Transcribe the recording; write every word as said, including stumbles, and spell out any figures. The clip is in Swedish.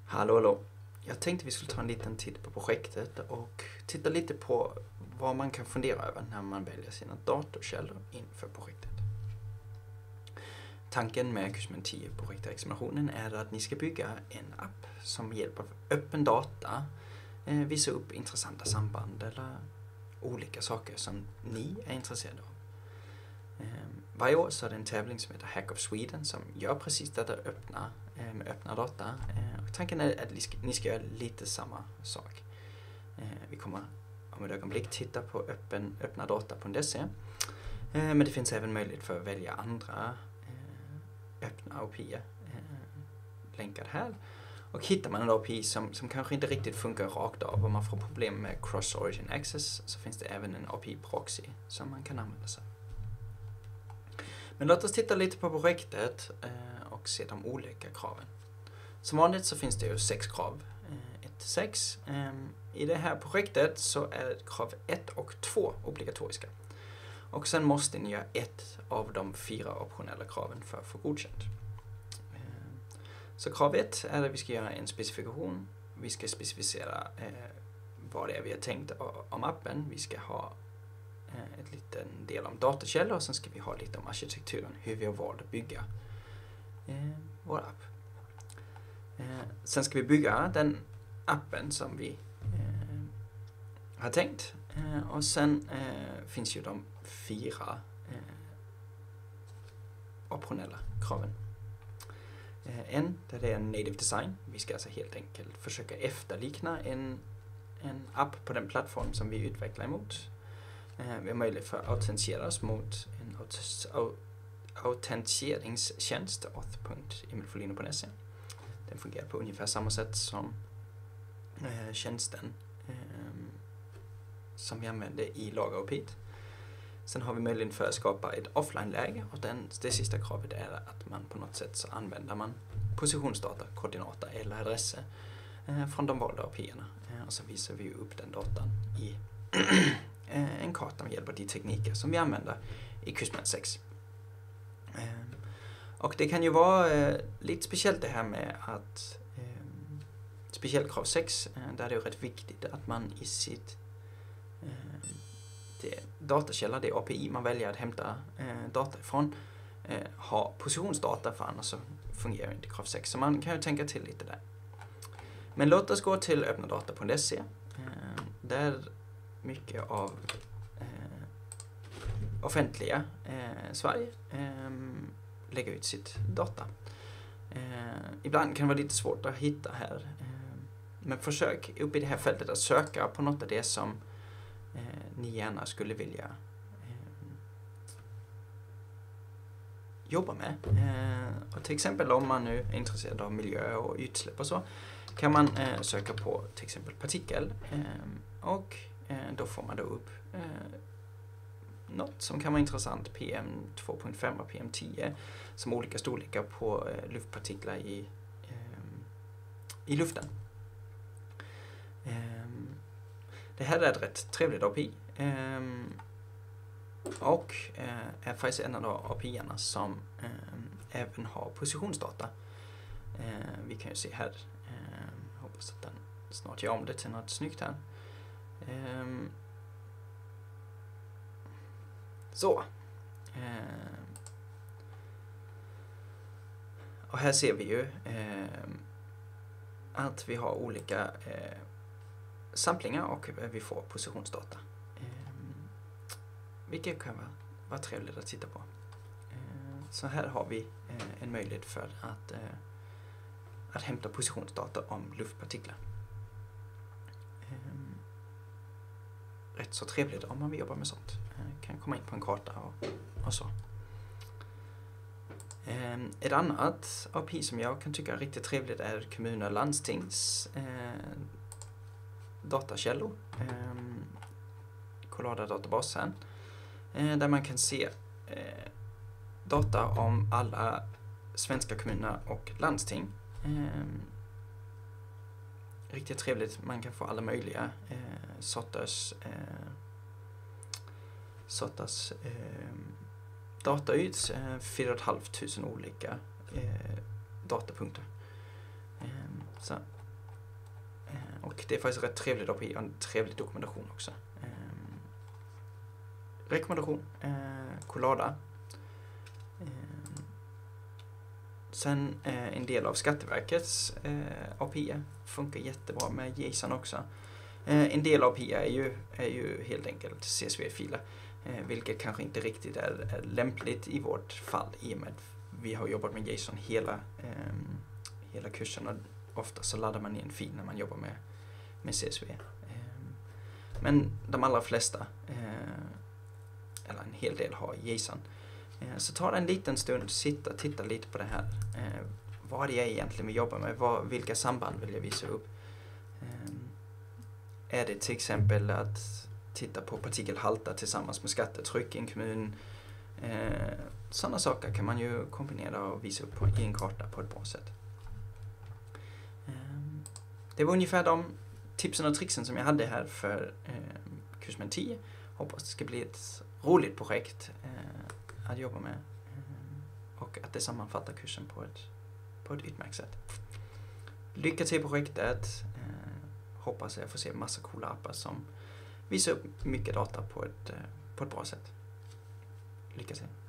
Hallå, hallå. Jag tänkte vi skulle ta en liten titt på projektet och titta lite på vad man kan fundera över när man väljer sina datorkällor inför projektet. Tanken med Kursmen tio projektexaminationen är att ni ska bygga en app som med hjälp av öppen data eh, visar upp intressanta samband eller olika saker som ni är intresserade av. Eh, varje år så är det en tävling som heter Hack of Sweden som gör precis detta öppna, eh, med öppna data. Eh, och tanken är att ni ska, ni ska göra lite samma sak. Eh, vi kommer om ett ögonblick titta på öppen, öppna data punkt se. Eh, men det finns även möjlighet för att välja andra öppna A P I eh, länkad här. Och hittar man en A P I som, som kanske inte riktigt funkar rakt av och man får problem med Cross Origin Access, så finns det även en A P I-proxy som man kan använda sig. Men låt oss titta lite på projektet eh, och se de olika kraven. Som vanligt så finns det ju sex krav, eh, ett till sex. Eh, I det här projektet så är krav ett och två obligatoriska. Och sen måste ni göra ett av de fyra optionella kraven för att få godkänt. Så krav ett är att vi ska göra en specifikation. Vi ska specificera eh, vad det är vi har tänkt om appen. Vi ska ha eh, ett liten del om datakällor och sen ska vi ha lite om arkitekturen. Hur vi har valt att bygga eh, vår app. Eh, sen ska vi bygga den appen som vi eh, har tänkt. Eh, och sen eh, finns ju de fyra eh, optionella kraven. Eh, en, där det är en native design. Vi ska alltså helt enkelt försöka efterlikna en, en app på den plattform som vi utvecklar emot. Eh, vi har möjlighet för att autentisera oss mot en aut- autentiseringstjänst, auth punkt emilfolino punkt se. Den fungerar på ungefär samma sätt som eh, tjänsten eh, som vi använder i lager och P I T. Sen har vi möjlighet för att skapa ett offline-läge och den, det sista kravet är att man på något sätt så använder man positionsdata, koordinater eller adresser eh, från de valda A P I-erna. Eh, och så visar vi upp den datan i eh, en karta med hjälp av de tekniker som vi använder i Kursmen sex. Eh, och det kan ju vara eh, lite speciellt det här med att eh, speciellt krav sex, eh, där det är rätt viktigt att man i sitt eh, det datakälla, det A P I man väljer att hämta eh, data ifrån, eh, har positionsdata, för annars så fungerar inte krav sex. Så man kan ju tänka till lite där. Men låt oss gå till öppna data punkt se. Eh, där mycket av eh, offentliga eh, Sverige eh, lägger ut sitt data. Eh, ibland kan det vara lite svårt att hitta här. Eh, men försök upp i det här fältet att söka på något av det som Eh, ni gärna skulle vilja eh, jobba med. Eh, och till exempel om man nu är intresserad av miljö och utsläpp och så, kan man eh, söka på till exempel partikel eh, och eh, då får man då upp eh, något som kan vara intressant, P M två punkt fem och P M tio, som olika storlekar på eh, luftpartiklar i, eh, i luften. Eh, Det här är ett rätt trevligt A P I um, och uh, är faktiskt en av de A P I-erna som um, även har positionsdata. Uh, vi kan ju se här, uh, hoppas att den snart gör om det till något snyggt här. Um, så. Uh, och här ser vi ju uh, att vi har olika uh, samplingar och vi får positionsdata. Eh, vilket kan vara, vara trevligt att titta på. Eh, så här har vi eh, en möjlighet för att, eh, att hämta positionsdata om luftpartiklar. Eh, rätt så trevligt om man vill jobba med sånt. Eh, kan komma in på en karta och, och så. Eh, ett annat A P I som jag kan tycka är riktigt trevligt är kommuner och landstings eh, datakällor, eh, Collada-databasen, eh, där man kan se eh, data om alla svenska kommuner och landsting. Eh, riktigt trevligt, man kan få alla möjliga eh, sorters, eh, sorters eh, data ut, eh, fyra och ett halvt tusen olika eh, datapunkter. Eh, så och det är faktiskt rätt trevligt A P I och en trevlig dokumentation också. Eh, rekommendation, eh, Collada. Eh, sen eh, en del av Skatteverkets eh, A P I funkar jättebra med JSON också. Eh, en del A P I är ju, är ju helt enkelt C S V-filer. Eh, vilket kanske inte riktigt är, är lämpligt i vårt fall i och med att vi har jobbat med JSON hela, eh, hela kursen och ofta så laddar man in en fil när man jobbar med, med C S V. Eh, men de allra flesta, eh, eller en hel del, har JSON. Eh, så ta en liten stund, sitta och titta lite på det här. Eh, vad det är egentligen vi jobbar med, vad, vilka samband vill jag visa upp? Eh, är det till exempel att titta på partikelhalter tillsammans med skattetryck i en kommun. Eh, sådana saker kan man ju kombinera och visa upp på, i en karta på ett bra sätt. Eh, det var ungefär de tipsen och tricksen som jag hade här för eh, kursmen tio. Hoppas det ska bli ett roligt projekt eh, att jobba med eh, och att det sammanfattar kursen på ett, på ett utmärkt sätt. Lycka till i projektet. Eh, hoppas jag får se massa coola appar som visar upp mycket data på ett, på ett bra sätt. Lycka till!